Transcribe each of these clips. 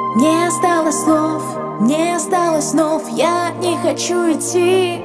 Не осталось слов, не осталось снов, я не хочу идти.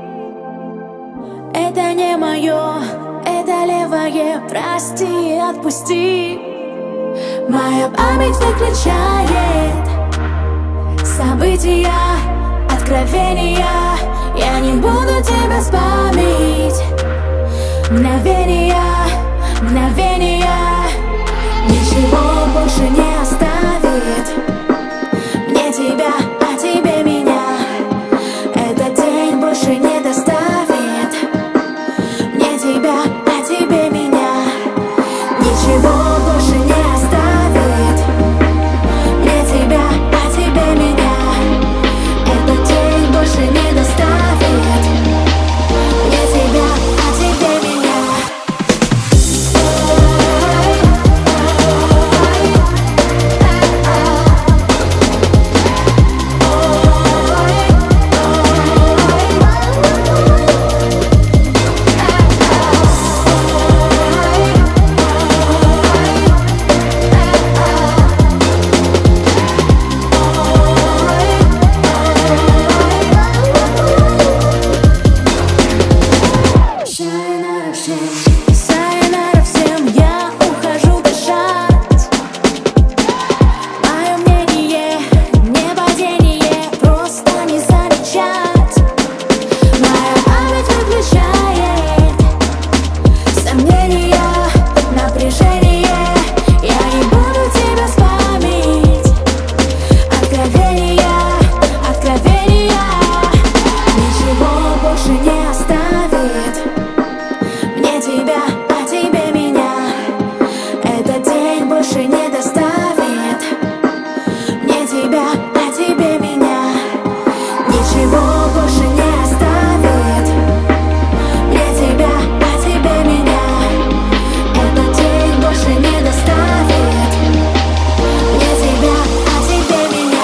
Это не мое, это левое, прости, отпусти. Моя память выключает события, откровения. Я не буду тебя спамить. Мгновения, мгновения. Ничего больше не оставит мне тебя, а тебе меня. Этот день больше не доставит мне тебя, а тебе меня. Ничего больше не оставит мне тебя, а тебе меня. Этот день больше не доставит мне тебя, а тебе меня. Сайонара всем, я ухожу дышать. Мое мнение, не падение, просто не замечать. Моя память выключает сомнения, напряжение. Я не буду тебя спамить. Откровения, откровения. Ничего больше не оставит мне тебя, а тебе меня. Этот день больше не доставит мне тебя, а тебе меня. Ничего больше не оставит мне тебя, а тебе меня. Этот день больше не доставит мне тебя, а тебе меня.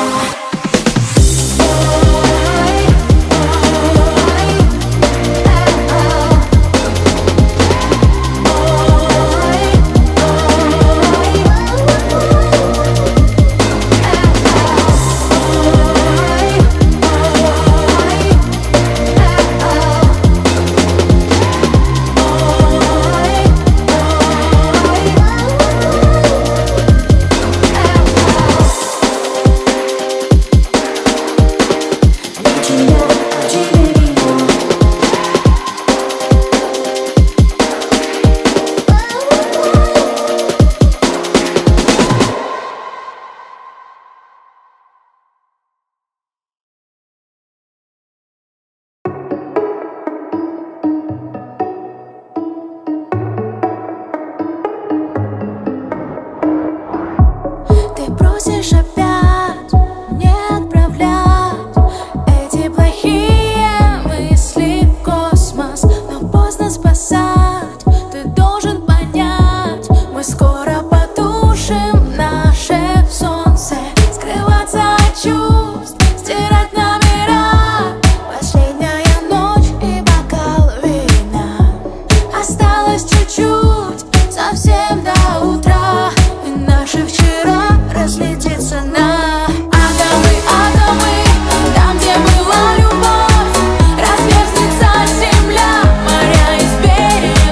Ты просишь опять не отправлять эти плохие мысли в космос, но поздно спасать. Ты должен понять, мы скоро потушим наше солнце. Скрываться от чувств, стирать номера. Последняя ночь и бокал вина. Осталось чуть-чуть, совсем до утра. И наши вчера разлетится на атомы, атомы. Там, где была любовь, разверзнется земля, моря из берега.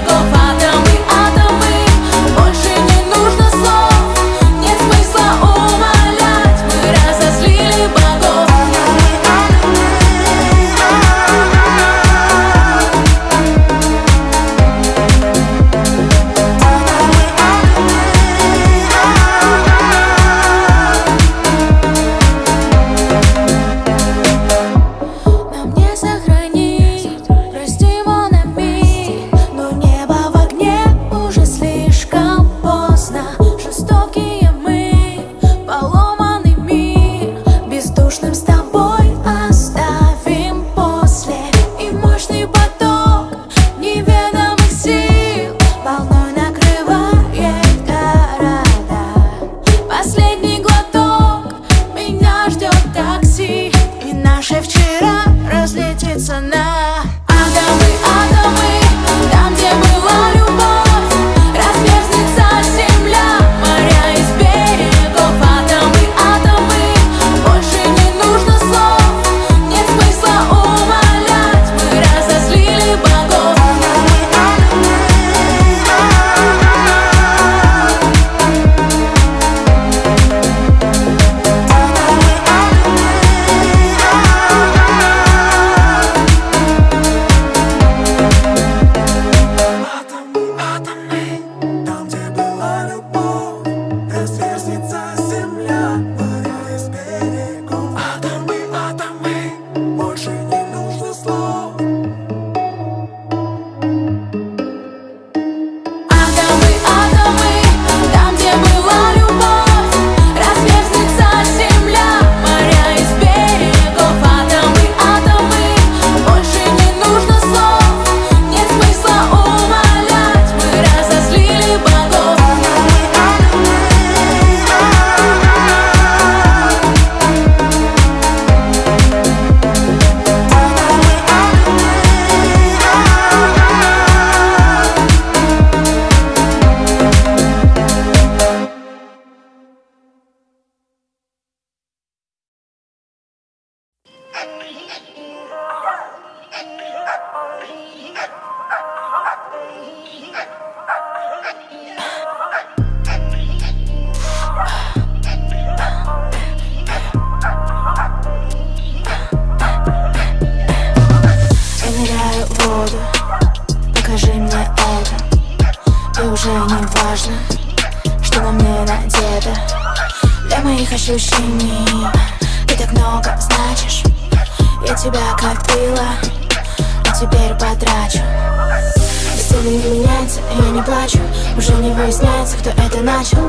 уже не важно, что на мне надето. Для моих ощущений ты так много значишь. Я тебя копила, а теперь потрачу. Сцена не меняется, и я не плачу. Уже не выясняется, кто это начал.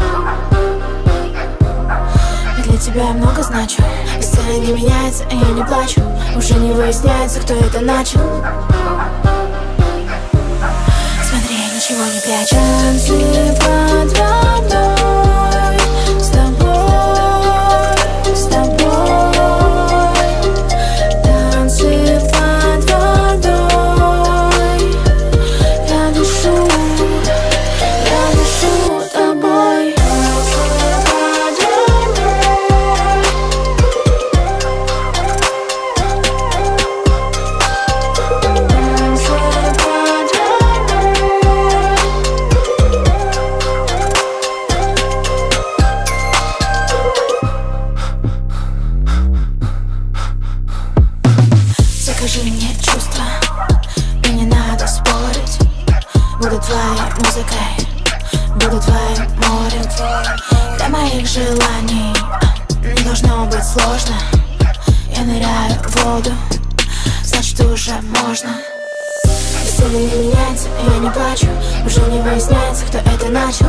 И для тебя я много значу. Сцена не меняется, и я не плачу. Уже не выясняется, кто это начал. Смотри, я ничего не прячу. Танцы под водой, с тобой, с тобой. Танцы под водой. Я дышу тобой. Закажи мне чувства, и не надо спорить. Буду твоей музыкой, буду твоим морем. Для моих желаний не должно быть сложно. Я ныряю в воду, значит уже можно. Сцена не меняется, и я не плачу. Уже не выясняется, кто это начал.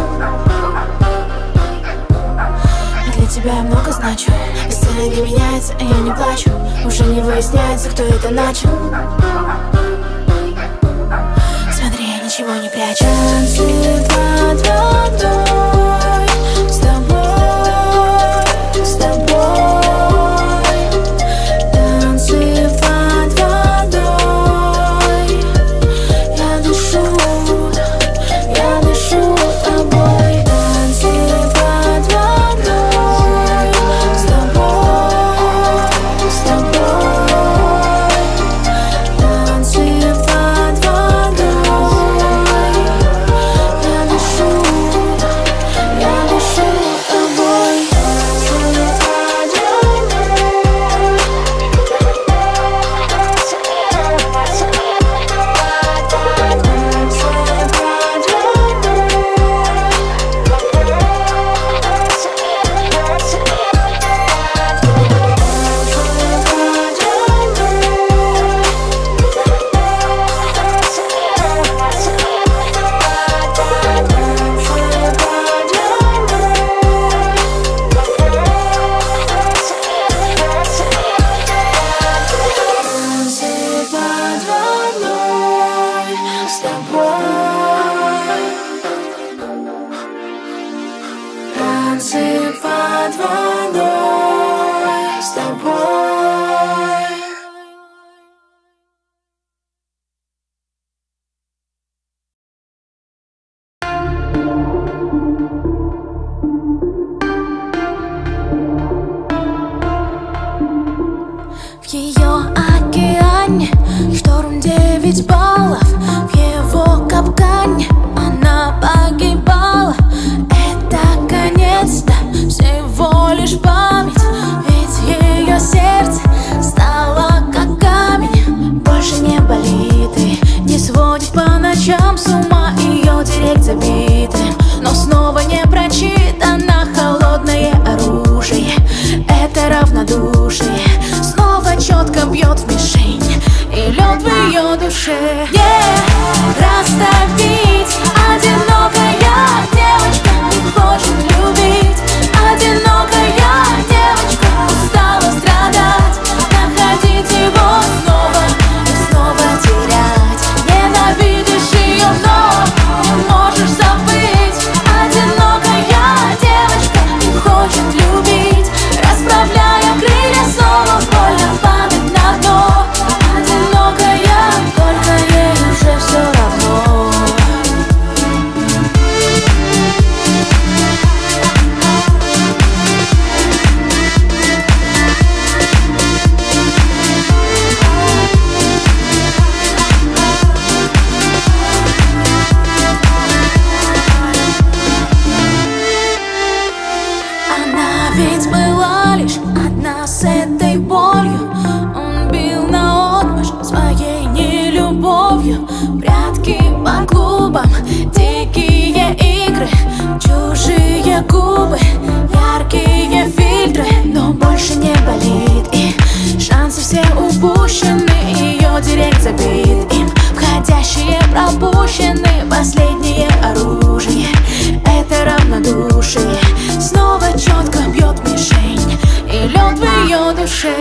Для тебя я много значу. Сцена не меняется, и я не плачу. Уже не выясняется, кто это начал. Смотри, я ничего не прячу. Танцы под водой, с тобой, с тобой. Танцы под водой. Я дышу тобой. Танцы под водой, с тобой, с тобой. Танцы под водой. Я дышу тобой. Танцы под водой, с тобой. В ее океане шторм 9 баллов. В его капкане она погибала. Это конец-то всего лишь память. Ведь ее сердце стало как камень. Больше не болит и не сводит по ночам с ума. Ее директ забитым, но снова не прочитано холодное оружие. Это равнодушие снова четко бьет в мишень, и лед в ее душе. Растопить одинокая девочка не хочет любить. Одинокая девочка устала страдать, находить его снова и снова терять. Ненавидишь ее, но не можешь забыть. Одинокая девочка не хочет любить. Расправляя крылья, снова больно падать на дно. Одинокая, только ей уже все равно. запущены, ее директ забит им. Входящие пропущены, последнее оружие — это равнодушие. Снова четко бьет мишень, и лед в ее душе.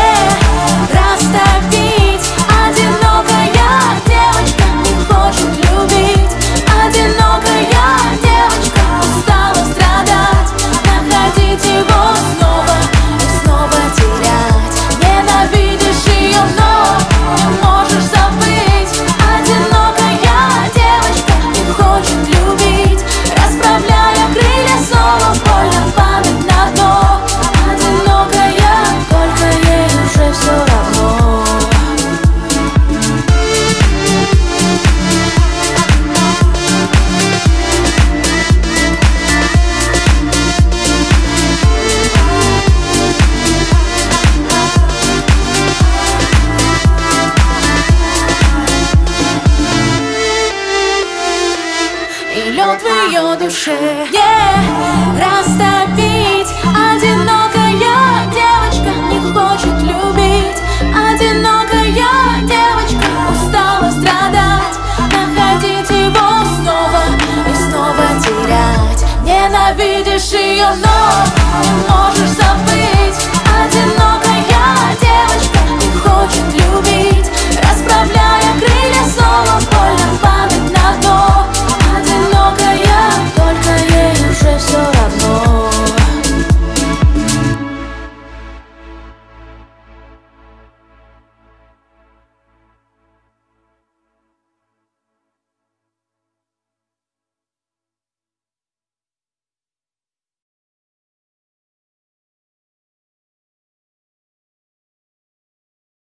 Растопить. Одинокая девочка не хочет любить. Одинокая девочка устала страдать, находить его снова и снова терять. Ненавидишь ее, но не можешь забыть. Одинокая девочка не хочет любить, расправляя крылья, снова больно падать на дно. Одинокая, только ей уже все равно. И лед в ее душе, растопить. Одинокая